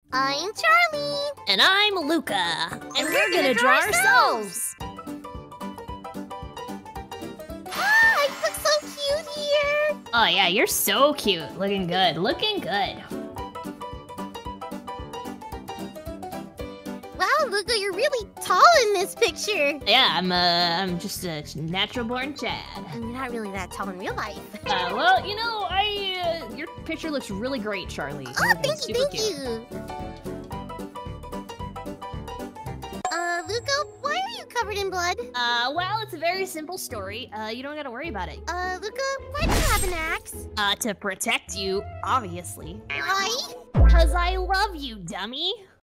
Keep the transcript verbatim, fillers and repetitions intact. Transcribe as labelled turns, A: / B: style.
A: I'm Charlie.
B: And I'm Luca. And,
A: And
B: we're,
A: we're
B: gonna,
A: gonna
B: draw
A: draw
B: ourselves.
A: Ah, I look so cute here.
B: Oh yeah, you're so cute. Looking good, looking good.
A: Wow, Luca, you're really tall in this picture.
B: Yeah, I'm uh, I'm just a natural born Chad.
A: And you're not really that tall in real life.
B: Uh, well, you know, I, uh, your picture looks really great, Charlie. You're
A: Oh,
B: looking
A: thank you,
B: super
A: thank
B: cute.
A: you. Uh, Luca, why are you covered in blood?
B: Uh, well, it's a very simple story. Uh, you don't gotta worry about it.
A: Uh, Luca, why do you have an axe?
B: Uh, to protect you, obviously.
A: Why?
B: Cause I love you, dummy.